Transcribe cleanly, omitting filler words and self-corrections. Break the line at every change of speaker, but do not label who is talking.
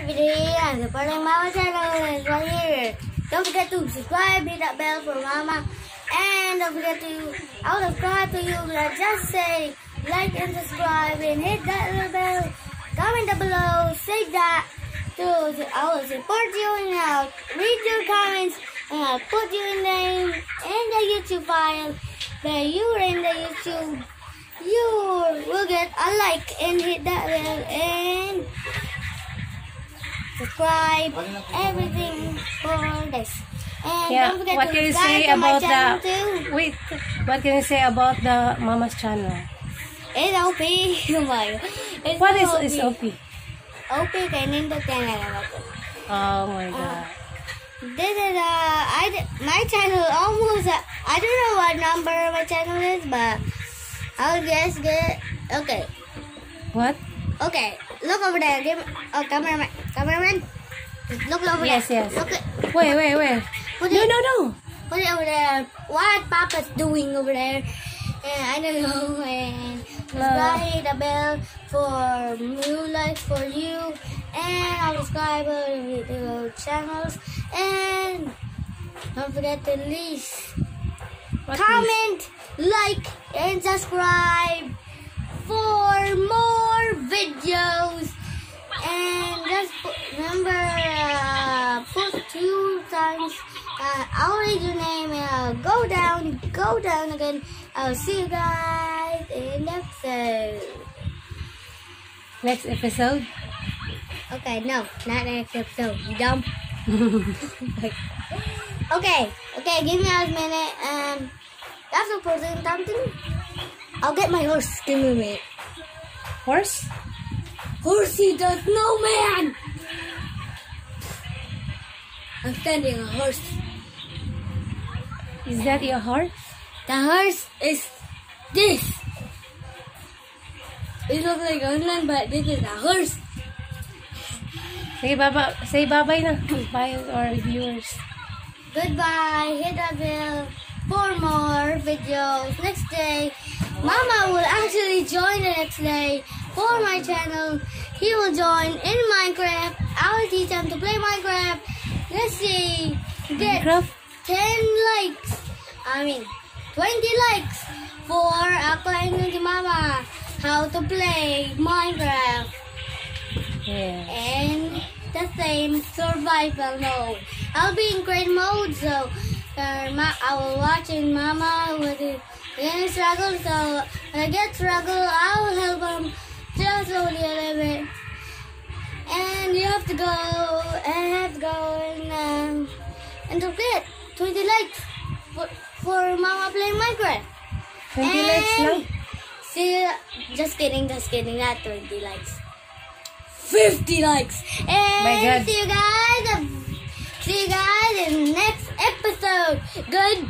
video and supporting Mama channel is right here. Don't forget to subscribe, hit that bell for Mama, and don't forget to, I'll subscribe to you, just say like and subscribe and hit that little bell. Comment down below, say that I will support you and I'll read your comments and I'll put your name in the YouTube file that you're in the YouTube. You will get a like and hit that bell and subscribe, everything for this. And
Yeah,
don't forget
what
to
can you
subscribe
say
to my
about
channel
the
too.
wait? What can you say about the Mama's channel?
It's OP. Oh my God. It's
What
so
is OP?
OP kay nindot yan na naman ko.
Oh my God.
This is my channel almost. I don't know what number my channel is, but I'll just get. Okay.
What?
Okay. Look over there. Give me, cameraman. Just look over
Yes,
there.
yes.
Look.
Wait.
Put
No,
it,
no, no.
Put it over there. What Papa's doing over there? And I don't know. And subscribe the bell for new likes for you. And I'll subscribe to the channels. And don't forget to leave, comment, like, and subscribe for more videos. And just remember, put 2 times. I'll read your name and I'll go down again. I'll see you guys in the episode.
Next episode.
Okay, no, not next episode. You dumb. Okay, give me a minute. That's a person something. I'll get my horse. Give me a minute.
Horse?
Horsey the snowman. I'm standing on a horse.
Is that your horse?
The horse is this. It looks like a land, but this is a horse.
Say bye-bye na. Bye our viewers.
Goodbye. Hit the bell for more videos next day. Mama will actually join the next day for my channel. He will join in Minecraft. I will teach him to play Minecraft. Let's see. Get
Minecraft?
10 likes. 20 likes for explaining to Mama how to play Minecraft.
Yeah.
And the same survival mode. I'll be in great mode, so I will watching Mama with it. When struggle, so when I get struggle, I will help him just slowly a little bit. And you have to go and don't forget 20 likes for Mama playing Minecraft.
20 likes lang?
See, just kidding, not 20 likes. 50 likes. And
My God.
see you guys in the next episode. Good.